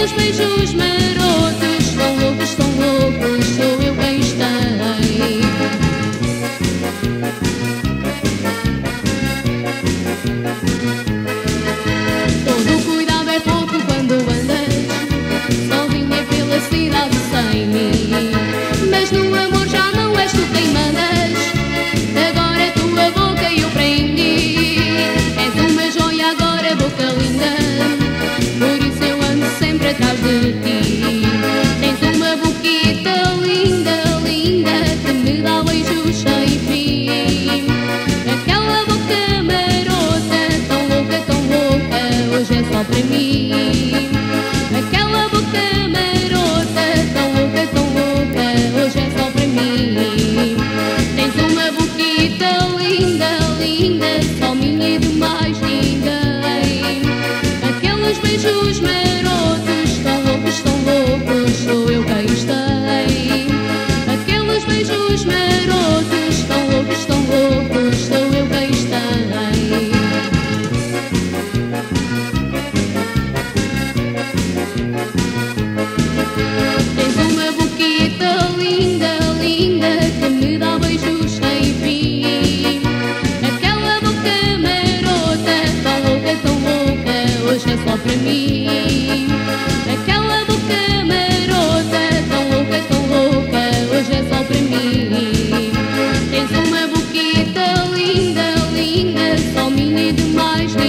Aqueles beijos marotos, tão loucos, sou eu quem tem. Todo cuidado é pouco quando andas sozinha pela cidade sem mim. Mas no amor já não és tu quem mandas, agora é tua boca e eu prendi. És uma joia agora, boca linda, por isso eu ando sempre atrás de ti. Tens uma boquita linda, linda, que me dá beijos sem fim. Aquela boca marota, tão louca, hoje é só para mim. Aquela boca marota, tão louca, hoje é só para mim. Tens uma boquita linda, linda, só minha e de mais ninguém. Aqueles beijos marotos, tão loucos, sou eu quem os tem. Aqueles beijos marotos, tão loucos, sou eu quem os tem. Tens uma boquita linda, linda, que me dá beijos sem fim. Aquela boca marota, tão louca, hoje é só para mim. Aquela boca marota, tão louca, hoje é só para mim. Tens uma boquita linda, linda, só minha e de mais